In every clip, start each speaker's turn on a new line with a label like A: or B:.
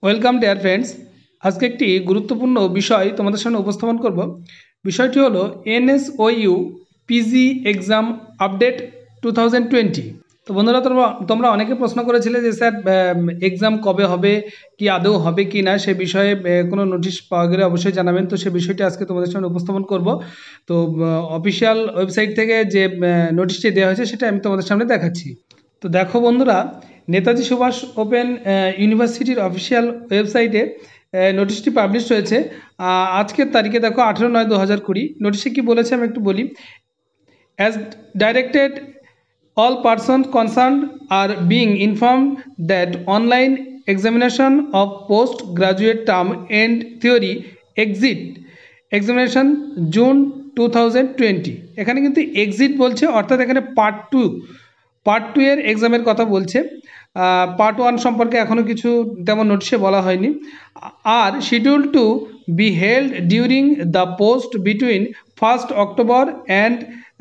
A: Welcome dear friends. আজকে একটি গুরুত্বপূর্ণ বিষয় তোমাদের সামনে উপস্থাপন করব। বিষয়টি হলো এনএসওইউ পিজি এক্সাম আপডেট 2020। তো বন্ধুরা, তোমরা অনেকে প্রশ্ন করেছিলে যে স্যার এক্সাম কবে হবে, কি আদৌ হবে কি না, সে বিষয়ে কোনো নোটিশ পাওয়া গেলে অবশ্যই জানাবেন। তো সে বিষয়টি আজকে তোমাদের সামনে উপস্থাপন করব। তো অফিসিয়াল ওয়েবসাইট থেকে যে নোটিশটি দেওয়া হয়েছে সেটা আমি তোমাদের সামনে দেখাচ্ছি। তো দেখো বন্ধুরা, নেতাজি সুভাষ ওপেন ইউনিভার্সিটির অফিসিয়াল ওয়েবসাইটে নোটিশটি পাবলিশ হয়েছে আজকের তারিখে। দেখো 18/9/2020। নোটিশে কি বলেছে আমি একটু বলি। As directed, all persons concerned are being informed that online examination of postgraduate term and theory exit examination June 2020। এখানে কিন্তু এক্সিট বলছে, অর্থাৎ এখানে পার্ট টু এর এক্সামের কথা বলছে। পার্ট ওয়ান সম্পর্কে এখনও কিছু তেমন নোটিশে বলা হয়নি। আর schedule to be held during the post between 1 October and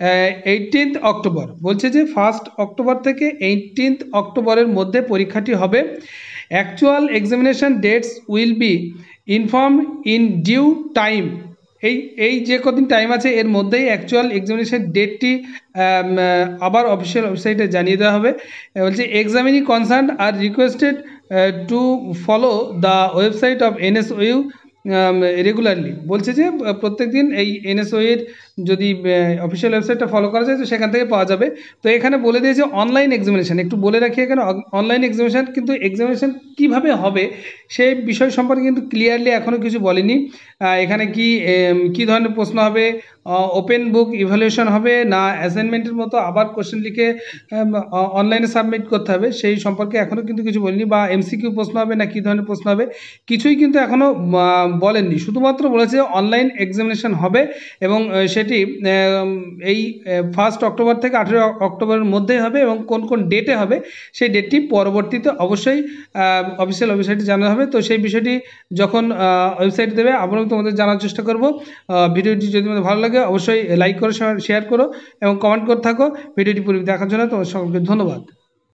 A: 18 October. বলছে যে 1 অক্টোবর থেকে 18 অক্টোবরের মধ্যে পরীক্ষাটি হবে। Actual examination dates will be inform in due time. এই যে কদিন টাইম আছে এর মধ্যেই অ্যাকচুয়াল এক্সামিনেশন ডেটটি আবার অফিসিয়াল ওয়েবসাইটে জানিয়ে দেওয়া হবে। বলছে এক্সামিনিং কনসার্ন আর requested to follow the website of NSOU regularly. বলছে যে প্রত্যেক দিন এই এনএসও এর যদি অফিসিয়াল ওয়েবসাইটটা ফলো করা যায় তো সেখান থেকে পাওয়া যাবে। তো এখানে বলে দিয়েছে অনলাইন এক্সামিনেশান। একটু বলে রাখি, এখানে অনলাইন এক্সামিনেশান, কিন্তু এক্সামিনেশান কীভাবে হবে সেই বিষয় সম্পর্কে কিন্তু ক্লিয়ারলি এখনও কিছু বলেনি। এখানে কী ধরনের প্রশ্ন হবে, ওপেন বুক ইভ্যালুয়েশন হবে না অ্যাসাইনমেন্টের মতো আবার কোশ্চেন লিখে অনলাইনে সাবমিট করতে হবে, সেই সম্পর্কে এখনও কিন্তু কিছু বলেনি। বা এমসিকিউ প্রশ্ন হবে না কী ধরনের প্রশ্ন হবে, কিছুই কিন্তু এখনও বলেননি। শুধুমাত্র বলেছে অনলাইন এক্সামিনেশন হবে এবং সেটি এই 1 অক্টোবর থেকে 18 অক্টোবরের মধ্যেই হবে এবং কোন কোন ডেটে হবে সেই ডেটটি পরবর্তীতে অবশ্যই অফিসিয়াল ওয়েবসাইটে জানানো হবে। তো সেই বিষয়টি যখন ওয়েবসাইট দেবে আমরাও তোমাদের জানার চেষ্টা করব। ভিডিওটি যদি তোমাদের ভালো লাগে অবশ্যই লাইক করো, শেয়ার করো এবং কমেন্ট করে থাকো। ভিডিওটি পুরো দেখার জন্য তোমাদের সকলকে ধন্যবাদ।